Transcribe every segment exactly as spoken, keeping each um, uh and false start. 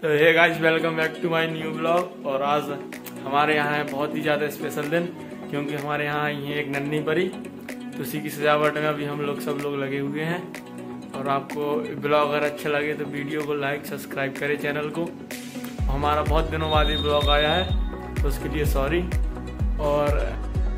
तो hey guys, welcome back to my new blog. और आज हमारे यहाँ है बहुत ही ज़्यादा स्पेशल दिन, क्योंकि हमारे यहाँ आई है एक नन्ही परी। तो उसी की सजावट में अभी हम लोग सब लोग लगे हुए हैं। और आपको ब्लॉग अगर अच्छा लगे तो वीडियो को लाइक सब्सक्राइब करें चैनल को। हमारा बहुत दिनों बाद ये ब्लॉग आया है, तो उसके लिए सॉरी। और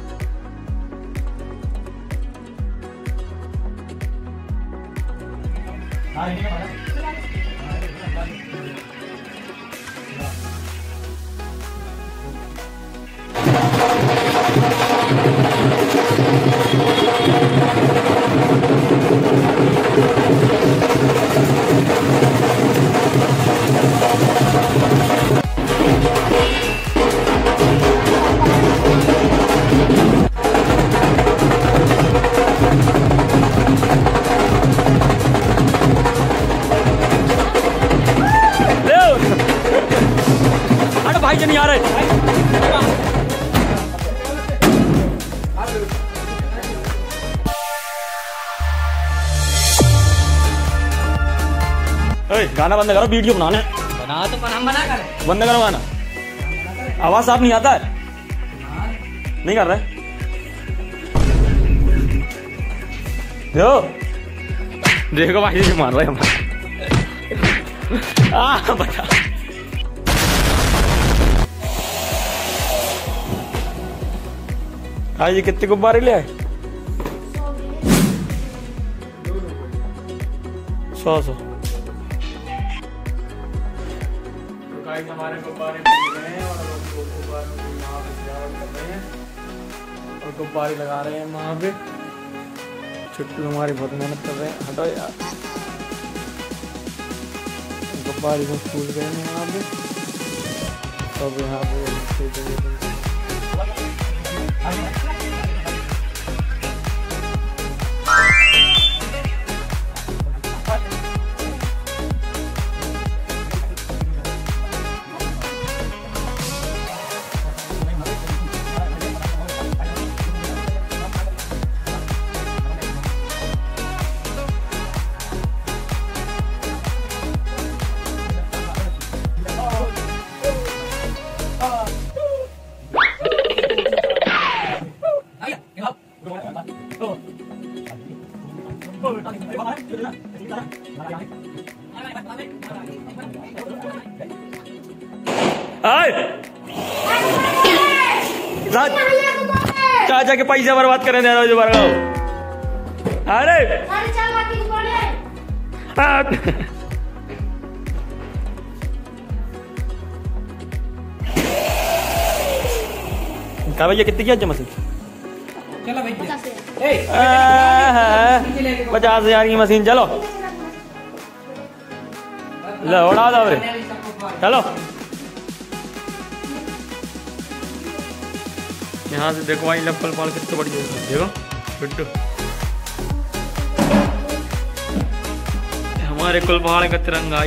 भाई जी नहीं आ रहे। गाना बंद करो, वीडियो बनाने बना तो हम बना कर बंद करो गाना। आवाज साफ नहीं आता है, नहीं कर रहे। देखो देखो भाई जी मार रहे हम। आ बता आज ये कितने गुब्बारे ले आए? सौ सौ तो गाइस हमारे गुब्बारे बन गए हैं और लोग गुब्बारों को यहाँ पे सजावट कर रहे हैं और गुब्बारे लगा रहे हैं वहाँ पे। छुट्टू हमारी बहुत मेहनत कर रहे हैं। हटो यार, गुब्बारे को फूल गए हैं यहाँ पे। सब यहाँ पे चाचा के पैसे बर्बाद करें दे रहे हो। अरे क्या भैया कितनी की मशीन? चलो पचास हजार की मशीन। चलो लो उड़ा दो। चलो यहाँ से देखो भाई लप्पल पाल कितने बड़ी है। देखो बिट्टू हमारे कुल पहाड़ का तिरंगा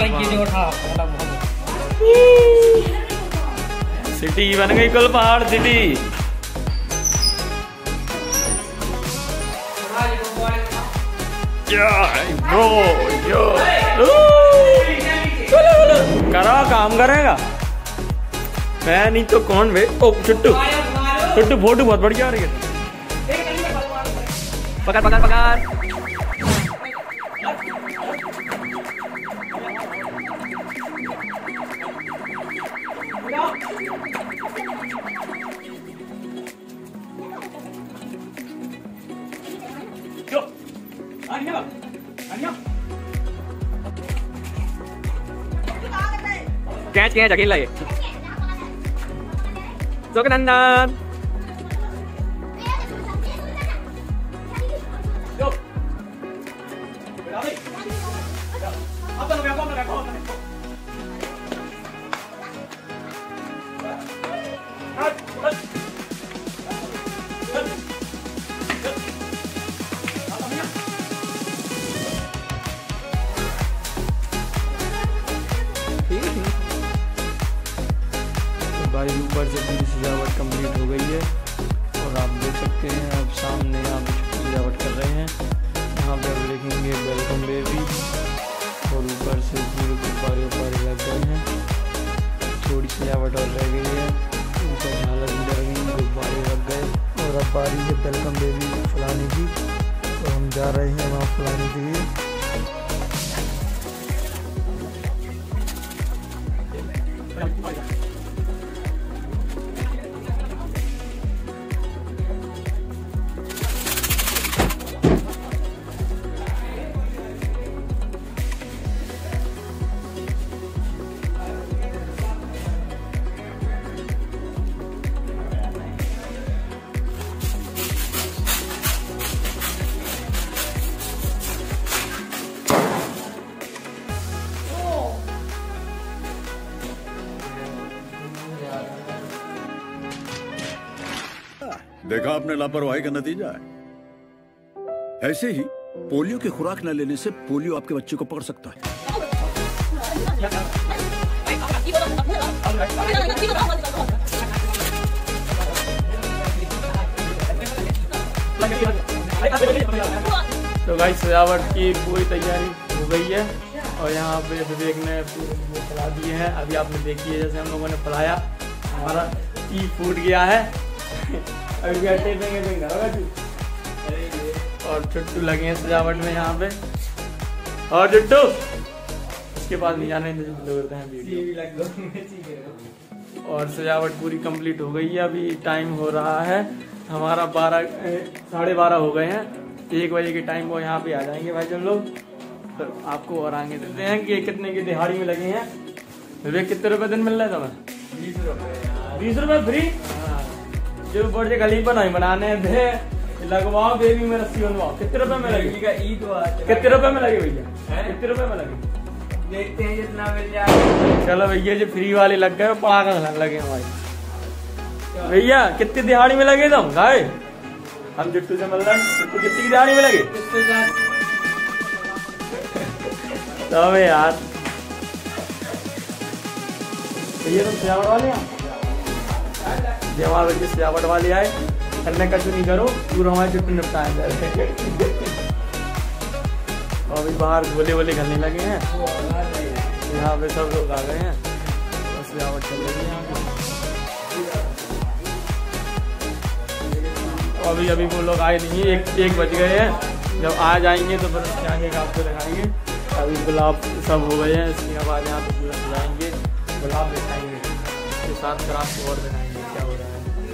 सिटी बन गई। कुल पहाड़ सिटी। ब्रो यो करो काम करेगा। मैं नहीं तो कौन बे? ओ छुट्टू छुट्टू फोटो बहुत बढ़िया आ रही है। पकड़ पकड़ पकड़। कैच कैच अकेला ये नंदन। भाई ऊपर से पूरी सजावट कंप्लीट हो गई है और आप देख सकते हैं अब सामने यहाँ पे सजावट कर रहे हैं। यहाँ पे आप देखेंगे वेलकम बेबी और ऊपर से पूरे गुब्बारे उब्बारे लग गए हैं। बारी है वेलकम बेबी फुलाने की, तो हम जा रहे हैं वहाँ फुलाने के लिए। देखा आपने लापरवाही का नतीजा है। ऐसे ही पोलियो की खुराक न लेने से पोलियो आपके बच्चे को पकड़ सकता है। तो गाइस सजावट की पूरी तैयारी हो गई है और यहाँ पे विवेक ने पूरे फैला दिए हैं। अभी आपने देखी है जैसे हम लोगों ने फैलाया, हमारा ई फूट गया है। अभी टेपेंगे और चुट्टू लगे हैं सजावट में यहाँ पे। और चुट्टू इसके पास नहीं जाने देते हैं वीडियो। और सजावट पूरी कंप्लीट हो गई है। अभी टाइम हो रहा है हमारा बारह साढ़े बारह हो गए हैं। एक बजे के टाइम को यहाँ पे आ जाएंगे भाई जब लोग, तो आपको और आगे देते हैं कि कितने की दिहाड़ी में लगे हैं। विवेक कितने रुपए दिन मिल रहा है तुम्हें? बीस रुपए बीस रुपए फ्री। जो बड़े खलीफा नहीं बनाने थे, लगवाओ बेबी में रस्सी बनवाओ। कितने रुपए में लगे? कितने रुपए में लगे भैया? कितने रुपए में लगे? देखते हैं जितना मिल जाए। चलो भैया जो फ्री वाले लग गए पड़ाका लगे हमारे भैया। कितनी दिहाड़ी में लगे तुम गाय? हम जुट्टू से मिल रहे हैं। जुट्टू कितनी की दिहाड़ी में लगे? तो यार भैया तुम सजावट वाले हैं, जो हमारे बच्चे सजावट वाले आए करने का नहीं करो, पूरा हमारे जुट्टू निपटाए। और अभी बाहर गोले वोले खेलने लगे हैं। यहाँ पे सब लोग आ गए हैं, सजावट चल रही है यहाँ पे। अभी अभी वो लोग आए नहीं, एक एक बज गए हैं। जब आ जाएंगे तो फिर उसके आगे का आपको दिखाएंगे। अभी गुलाब सब हो गए हैं, इसके बाद यहाँ पे पूरा सजाएंगे, गुलाब दिखाएंगे, उसके साथ क्राफ्ट और दिखाएंगे क्या हो रहा है।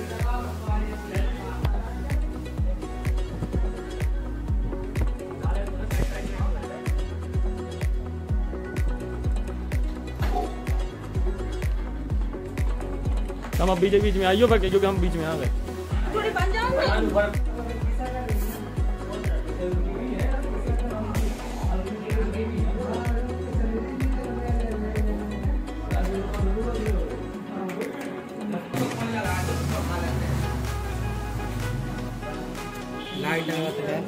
हम अब बीच बीच में आइयो बाकी, क्योंकि हम बीच में आ गए। थोड़ी बन जाओ लाइट लगाते हैं।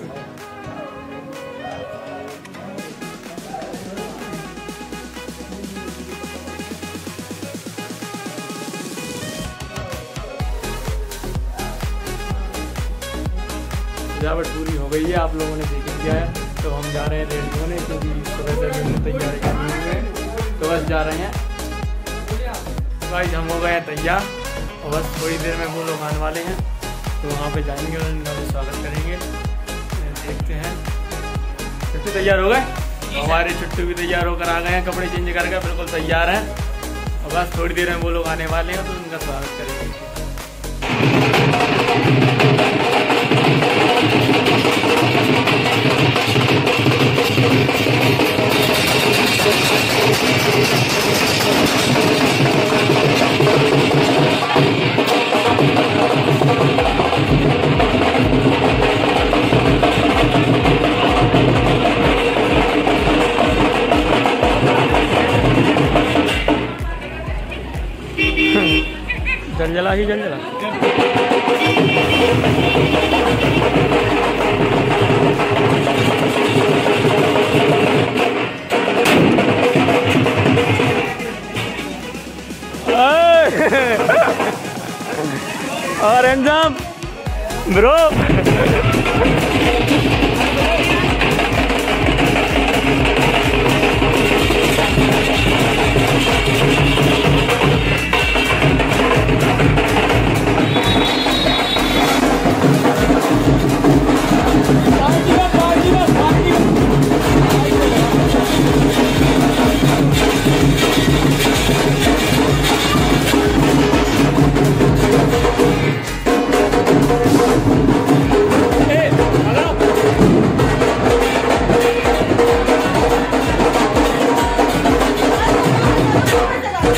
सजावट पूरी हो गई है, आप लोगों ने देख लिया है। तो हम जा रहे हैं रेडी होने, क्योंकि सुबह से तैयारी करनी है, तो बस जा रहे हैं। गाइस हम हो गए हैं तैयार और बस थोड़ी देर में वो लोग आने वाले हैं, तो वहाँ पे जाएंगे और उनका भी स्वागत करेंगे। देखते हैं। चुट्टू तैयार हो गए? हमारे चुट्टू भी तैयार होकर आ गए हैं, कपड़े चेंज करके बिल्कुल तैयार हैं और बस थोड़ी देर में वो लोग आने वाले हैं, तो उनका स्वागत करेंगे। जलजला ही जलजला। और अंजाम ब्रो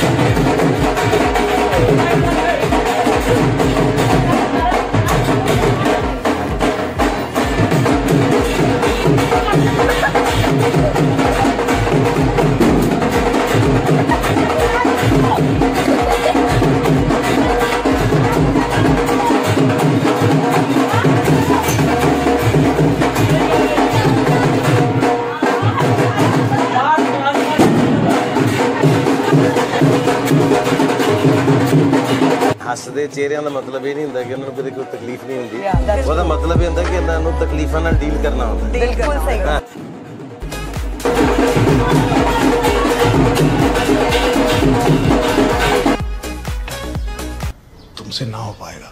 ਹੱਸਦੇ ਚਿਹਰਿਆਂ ਦਾ ਮਤਲਬ ਇਹ ਨਹੀਂ ਹੁੰਦਾ ਕਿ ਉਹਨਾਂ ਨੂੰ ਕਦੇ ਕੋਈ ਤਕਲੀਫ ਨਹੀਂ ਹੁੰਦੀ। ਉਹਦਾ ਮਤਲਬ ਇਹ ਹੁੰਦਾ ਕਿ ਇਹਨਾਂ ਨੂੰ ਤਕਲੀਫਾਂ ਨਾਲ ਡੀਲ ਕਰਨਾ ਹੁੰਦਾ। ਬਿਲਕੁਲ ਸਹੀ। तुमसे ना हो पाएगा,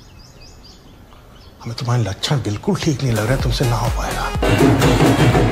हमें तुम्हारे लक्षण बिल्कुल ठीक नहीं लग रहे, तुमसे ना हो पाएगा।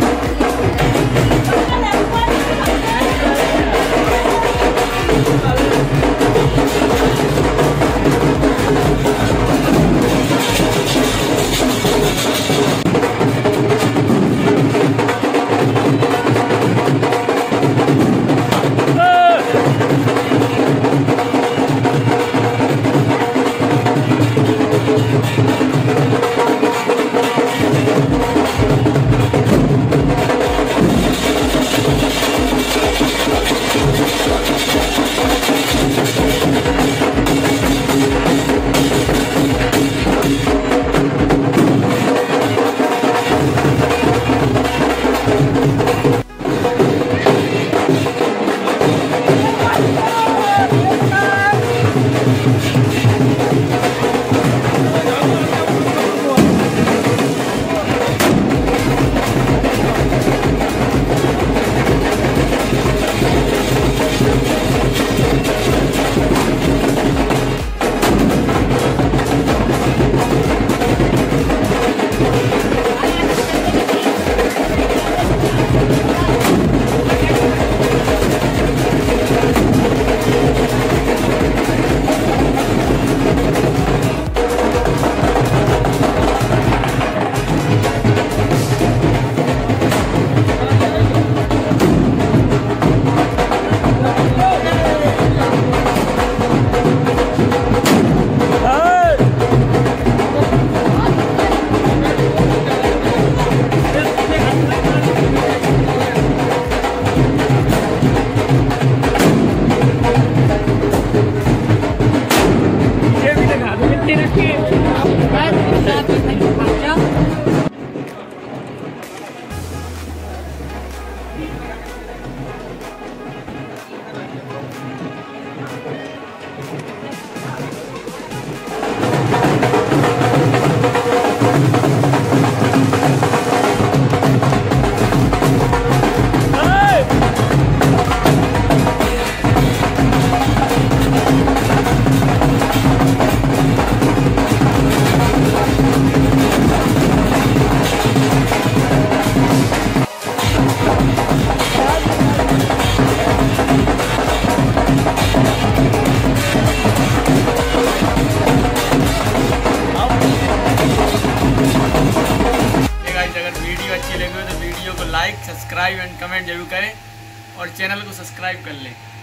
अच्छी लगी हो तो वीडियो को लाइक सब्सक्राइब एंड कमेंट जरूर करें और चैनल को सब्सक्राइब कर लें।